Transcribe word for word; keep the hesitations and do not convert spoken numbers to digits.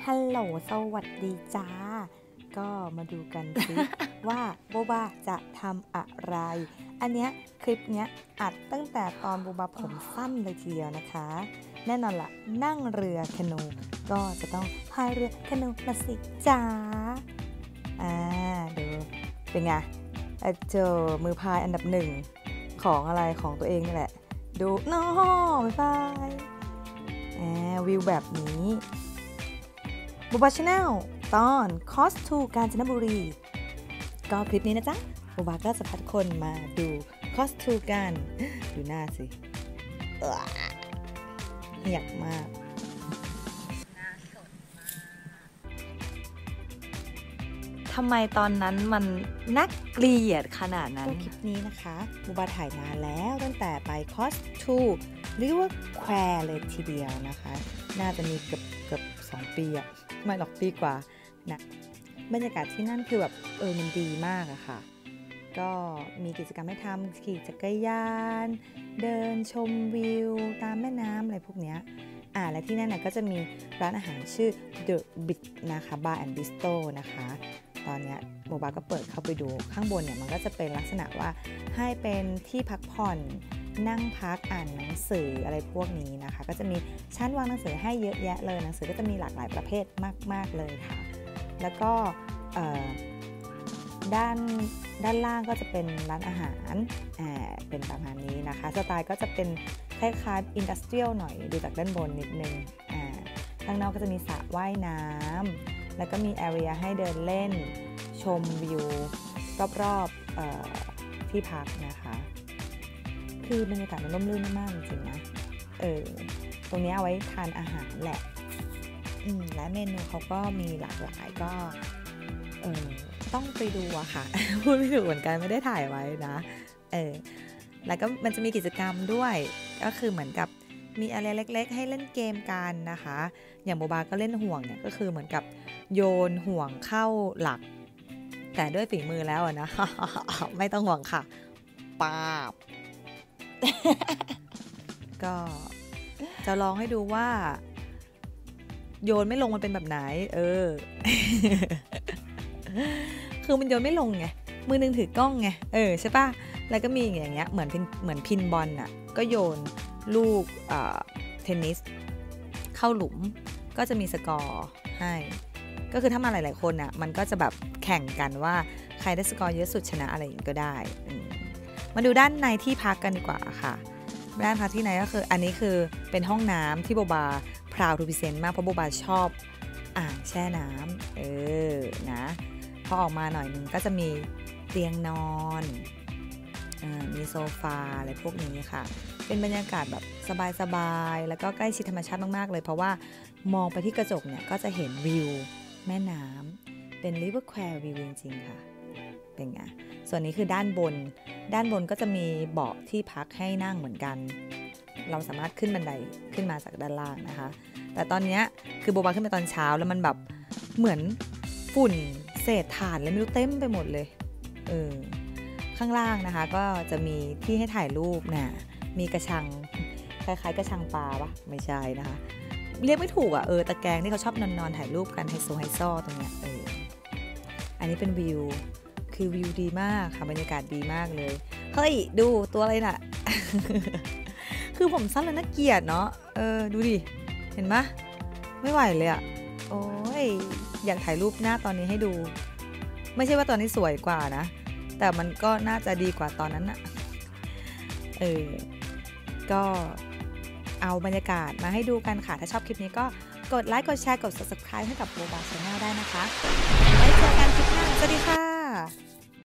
ฮัลโหลสวัสดีจ้าก็มาดูกันสิ ว่าโบบาจะทำอะไรอันเนี้ยคลิปเนี้ยอัดตั้งแต่ตอนโบบาผมสั้นเลยทีเดียวนะคะแน่นอนละนั่งเรือแคนูก็จะต้องพายเรือแคนูมาสิจ้าอ่าดูเป็นไงเจอมือพายอันดับหนึ่งของอะไรของตัวเองนี่แหละดูน้อบ๊ายบายอ่าวิวแบบนี้โบบาชาแนลตอนคอสทูกาญจนบุรีก็คลิปนี้นะจ๊ะโบบาก็จะพาทุกคนมาดูคอสทูกันดูหน้าสิเหี่ยมากทำไมตอนนั้นมันน่าเกลียดขนาดนั้นก็คลิปนี้นะคะโบบาถ่ายนานแล้วตั้งแต่ไปคอสทูหรือว่าแควร์เลยทีเดียวนะคะน่าจะมีเกือบเกือบสองปีอะไม่หรอกปีกว่านะบรรยากาศที่นั่นคือแบบเออมันดีมากอะค่ะก็มีกิจกรรมให้ทำขี่จักรยานเดินชมวิวตามแม่น้ำอะไรพวกเนี้ยอ่าและที่นั่นนะก็จะมีร้านอาหารชื่อ The Bit นะคะ Bar and Bistro นะคะตอนเนี้ยโบบาก็เปิดเข้าไปดูข้างบนเนี่ยมันก็จะเป็นลักษณะว่าให้เป็นที่พักผ่อนนั่งพักอ่านหนังสืออะไรพวกนี้นะคะก็จะมีชั้นวางหนังสือให้เยอะแยะเลยหนังสือก็จะมีหลากหลายประเภทมากๆเลยค่ะแล้วก็ด้านด้านล่างก็จะเป็นร้านอาหารอ่าเป็นประมาณนี้นะคะสไตล์ก็จะเป็นคล้ายๆอินดัสเทรียลหน่อยดูจากด้านบนนิดนึงอ่าข้างนอกก็จะมีสระว่ายน้ำแล้วก็มีแอเรียให้เดินเล่นชมวิวรอบๆเอ่อที่พักนะคะคือบรรยากาศมันร่มรื่นมากจริงๆนะเออตรงนี้เอาไว้ทานอาหารแหละอืมและเมนูเขาก็มีหลากหลายก็เออต้องไปดูอะค่ะ พูดไม่ถูกเหมือนกันไม่ได้ถ่ายไว้นะเออแล้วก็มันจะมีกิจกรรมด้วยก็คือเหมือนกับมีอะไรเล็กๆให้เล่นเกมกันนะคะอย่างโบบาก็เล่นห่วงเนี่ยก็คือเหมือนกับโยนห่วงเข้าหลักแต่ด้วยฝีมือแล้วนะ ไม่ต้องห่วงค่ะปาบ ก็จะลองให้ดูว่าโยนไม่ลงมันเป็นแบบไหนเออ คือมันโยนไม่ลงไงมือนึงถือกล้องไงเออใช่ป่ะแล้วก็มีอย่างเงี้ยเหมือนเหมือนพินบอลน่ะก็โยนลูกเอ่อเทนนิสเข้าหลุมก็จะมีสกอร์ให้ก็คือถ้ามาหลายๆคนน่ะมันก็จะแบบแข่งกันว่าใครได้สกอร์เยอะสุดชนะอะไรอย่างงี้ก็ได้มาดูด้านในที่พักกันดีกว่าค่ะด้านพักที่ไหนก็คืออันนี้คือเป็นห้องน้ำที่โบบาพราวทูพิเซนต์มากเพราะโบบาชอบอ่างแช่น้ำเออนะพอออกมาหน่อยนึงก็จะมีเตียงนอนอมีโซฟาอะไรพวกนี้ค่ะเป็นบรรยากาศแบบสบายๆแล้วก็ใกล้ชิดธรรมชาติมากๆเลยเพราะว่ามองไปที่กระจกเนี่ยก็จะเห็นวิวแม่น้ำเป็นริเวอร์แควร์วิวจริงๆค่ะเป็นไงส่วนนี้คือด้านบนด้านบนก็จะมีเบาะที่พักให้นั่งเหมือนกันเราสามารถขึ้นบันไดขึ้นมาจากด้านล่างนะคะแต่ตอนนี้คือโบบาขึ้นไปตอนเช้าแล้วมันแบบเหมือนฝุ่นเศษถ่านเลยไม่รู้เต็มไปหมดเลยเออข้างล่างนะคะก็จะมีที่ให้ถ่ายรูปนะมีกระชังคล้ายๆกระชังปลาปะไม่ใช่นะคะเรียกไม่ถูกอ่ะเออตะแกรงที่เขาชอบนอนๆถ่ายรูปกันไฮโซไฮโซตรงเนี้ยเอออันนี้เป็นวิวคือวิวดีมากค่ะบรรยากาศดีมากเลยเฮ้ยดูตัวอะไรน่ะ คือผมสั้นแล้วน่าเกลียดเนาะเออดูดิเห็นไหมไม่ไหวเลยอ่ะโอ้ยอยากถ่ายรูปหน้าตอนนี้ให้ดูไม่ใช่ว่าตอนนี้สวยกว่านะแต่มันก็น่าจะดีกว่าตอนนั้นน่ะเออก็เอาบรรยากาศมาให้ดูกันค่ะถ้าชอบคลิปนี้ก็กดไลค์กดแชร์กด ซับสไครบ์ ให้กับโบบา ชาแนล ได้นะคะไว้เจอกันคลิปหน้าสวัสดีค่ะ